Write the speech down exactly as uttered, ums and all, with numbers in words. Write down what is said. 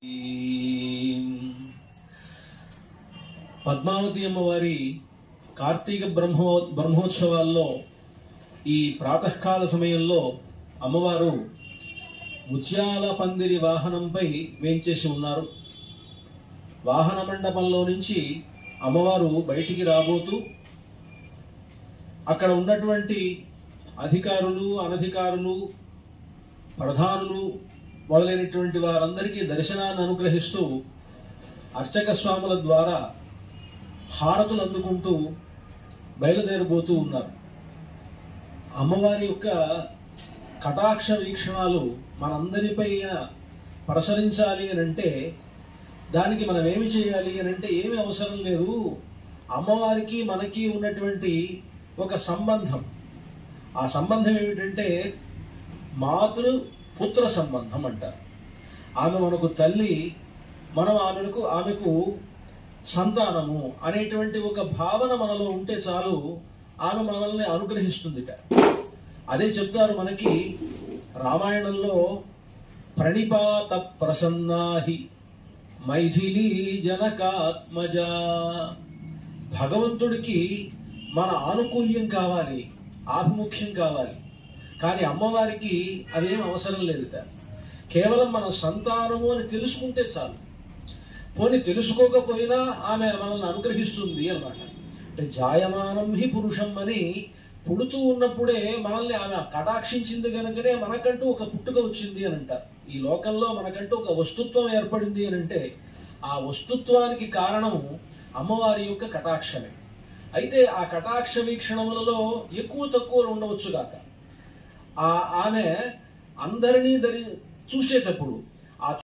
పద్మావతి అమ్మవారి కార్తీక బ్రహ్మో బ్రహ్మోత్సవాల్లో ఈ ప్రాతకాల సమయంలో అమ్మవారు ముత్యాల పందిరి వాహనంపై వేంచేసి ఉన్నారు. వాహన మండపంలో నుంచి అమ్మవారు బయటికి రాబోతూ అక్కడ ఉన్నటువంటి అధికారులు, అనధికారులు, ప్రధానులు మొదలైనటువంటి వారందరికీ దర్శనాన్ని అనుగ్రహిస్తూ అర్చక స్వాముల ద్వారా హారతులు అందుకుంటూ బయలుదేరబోతూ ఉన్నారు. అమ్మవారి యొక్క కటాక్ష వీక్షణాలు మనందరిపైన ప్రసరించాలి అని అంటే దానికి మనం ఏమి చేయాలి అని అంటే ఏమీ అవసరం లేదు. అమ్మవారికి మనకి ఉన్నటువంటి ఒక సంబంధం, ఆ సంబంధం ఏమిటంటే మాతృ పుత్ర సంబంధం అంటారు. ఆమె మనకు తల్లి, మనం ఆమెకు ఆమెకు సంతానము అనేటువంటి ఒక భావన మనలో ఉంటే చాలు, ఆమె మనల్ని అనుగ్రహిస్తుందిట. అదే చెప్తారు మనకి రామాయణంలో, ప్రణిపాత ప్రసన్నాహి మైథిలీ జనకాత్మజ. భగవంతుడికి మన ఆనుకూల్యం కావాలి, ఆభిముఖ్యం కావాలి. కానీ అమ్మవారికి అదేం అవసరం లేదుట. కేవలం మన సంతానము అని తెలుసుకుంటే చాలు. పోనీ తెలుసుకోకపోయినా ఆమె మనల్ని అనుగ్రహిస్తుంది అన్నమాట. అంటే జాయమానం హి పురుషం అని, పుడుతూ ఉన్నప్పుడే మనల్ని ఆమె కటాక్షించింది కనుకనే మనకంటూ ఒక పుట్టుక వచ్చింది అని అంటారు. ఈ లోకంలో మనకంటూ ఒక వస్తుత్వం ఏర్పడింది అని అంటే ఆ వస్తుత్వానికి కారణము అమ్మవారి యొక్క కటాక్షమే. అయితే ఆ కటాక్ష వీక్షణములలో ఎక్కువ తక్కువలు ఉండవచ్చు గాక, ఆ ఆమె అందరినీ దరి చూసేటప్పుడు